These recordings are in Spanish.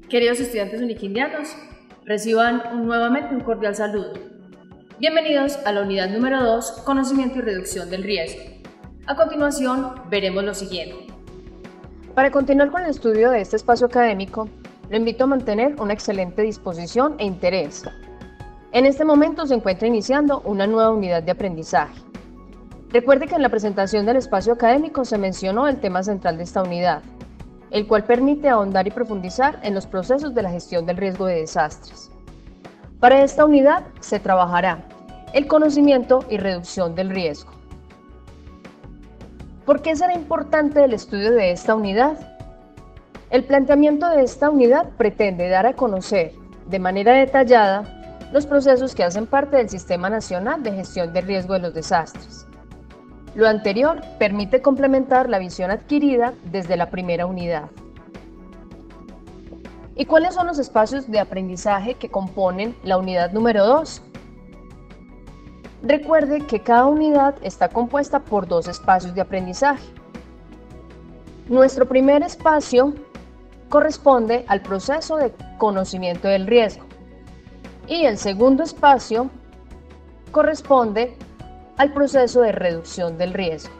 Queridos estudiantes uniquindianos, reciban nuevamente un cordial saludo. Bienvenidos a la unidad número 2, Conocimiento y Reducción del Riesgo. A continuación, veremos lo siguiente. Para continuar con el estudio de este espacio académico, lo invito a mantener una excelente disposición e interés. En este momento se encuentra iniciando una nueva unidad de aprendizaje. Recuerde que en la presentación del espacio académico se mencionó el tema central de esta unidad, el cual permite ahondar y profundizar en los procesos de la gestión del riesgo de desastres. Para esta unidad se trabajará el conocimiento y reducción del riesgo. ¿Por qué será importante el estudio de esta unidad? El planteamiento de esta unidad pretende dar a conocer de manera detallada los procesos que hacen parte del Sistema Nacional de Gestión del Riesgo de los Desastres. Lo anterior permite complementar la visión adquirida desde la primera unidad. ¿Y cuáles son los espacios de aprendizaje que componen la unidad número 2? Recuerde que cada unidad está compuesta por 2 espacios de aprendizaje. Nuestro primer espacio corresponde al proceso de conocimiento del riesgo y el segundo espacio corresponde al proceso de reducción del riesgo.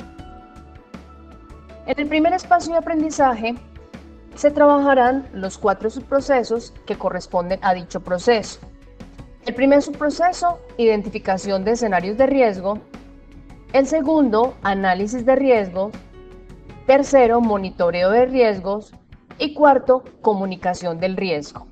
En el primer espacio de aprendizaje se trabajarán los 4 subprocesos que corresponden a dicho proceso. El primer subproceso, identificación de escenarios de riesgo. El segundo, análisis de riesgos. Tercero, monitoreo de riesgos. Y cuarto, comunicación del riesgo.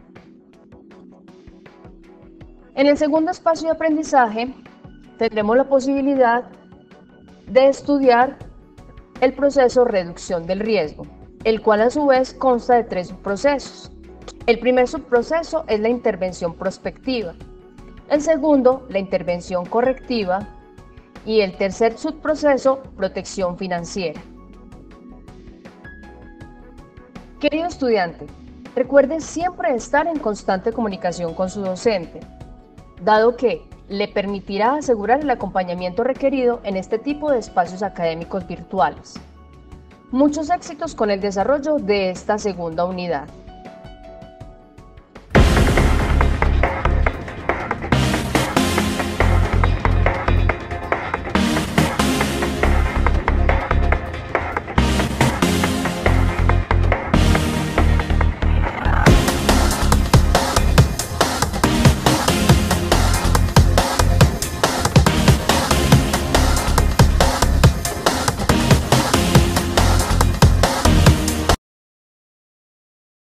En el segundo espacio de aprendizaje tendremos la posibilidad de estudiar el proceso reducción del riesgo, el cual a su vez consta de 3 subprocesos. El primer subproceso es la intervención prospectiva, el segundo, la intervención correctiva y el tercer subproceso, protección financiera. Querido estudiante, recuerde siempre estar en constante comunicación con su docente, dado que le permitirá asegurar el acompañamiento requerido en este tipo de espacios académicos virtuales. Muchos éxitos con el desarrollo de esta segunda unidad.